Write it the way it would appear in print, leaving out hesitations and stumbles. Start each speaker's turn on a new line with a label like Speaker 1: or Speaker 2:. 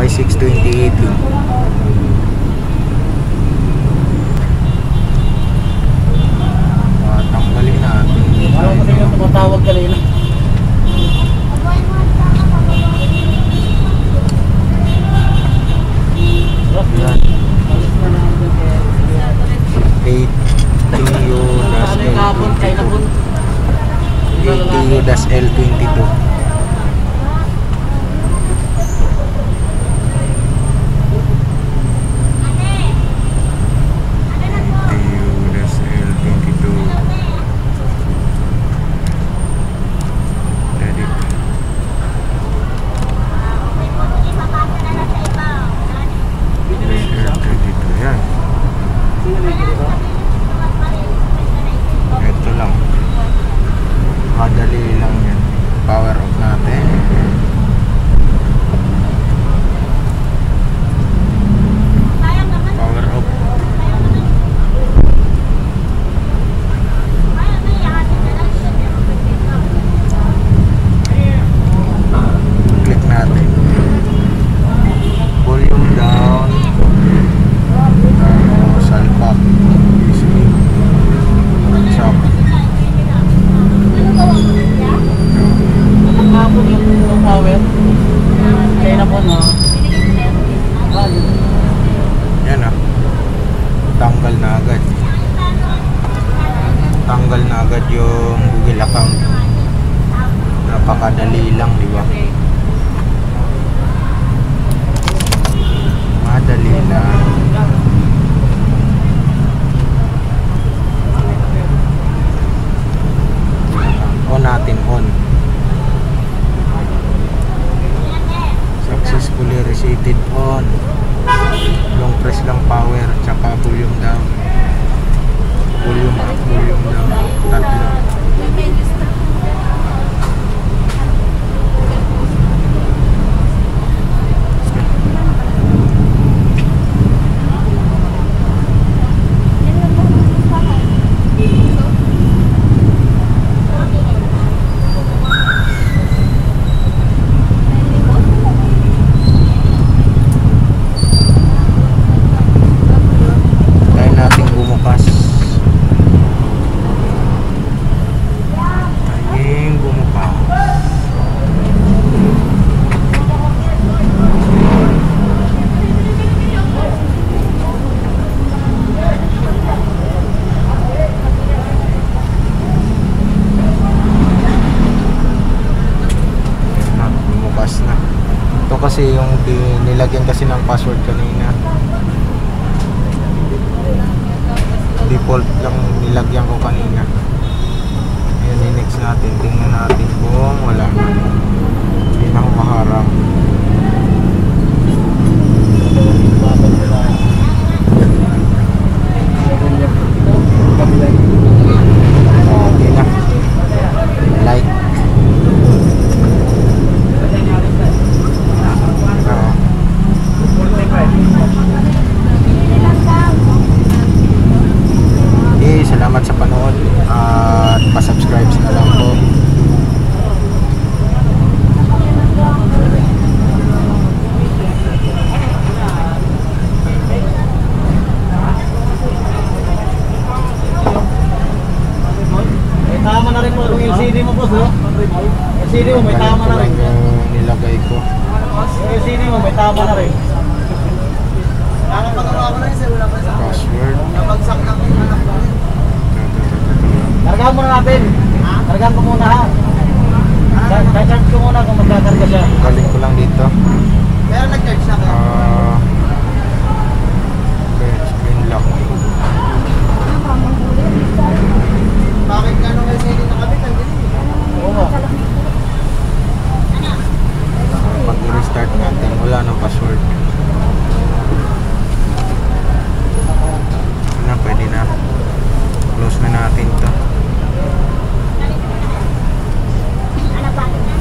Speaker 1: Y6 2018. Tanggalin natin.
Speaker 2: Parang kasi yung tumatawag kanina.
Speaker 1: Yan. ATU-L22. Ito lang. Madali lang yan. Power off natin. Power off. Click natin. Volume down. Salpak. Shop.
Speaker 2: Hapon yung power. Kaya na po no.
Speaker 1: Yan ah. Tanggal na agad. Tanggal na agad yung Google account. Napakadali lang, di ba? Madali lang. On natin, on. Successfully resetted on. Long press lang power, tsaka volume down. Volume up, volume down. Tatlo. Kasi yung nilagyan kasi ng password kanina, default lang nilagyan ko kanina. Ayan, i-next natin. Tingnan natin kung wala na, hindi na humaharang. Okay na. Like. Salamat sa panood at pa-subscribe na lang po.
Speaker 2: May tama na rin po yung LCD mo, boss, no? LCD mo, may tama na rin.
Speaker 1: Nilagay ko.
Speaker 2: Yung LCD mo, may tama na rin. Nakapagawa ko na yun, wala pa sa
Speaker 1: Password.
Speaker 2: nabagsak na yung anak ko. Kargaan muna natin. Kargaan mo muna ha. Charge ko muna kung magkakarga siya.
Speaker 1: Galing ko lang dito.
Speaker 2: Pero nag-charge na kayo?
Speaker 1: Okay, screen lock.
Speaker 2: Bakit gano'ng LCD na kami? Oo.
Speaker 1: Pag i-restart natin, wala nang password. Na, pwede na. Close na natin to.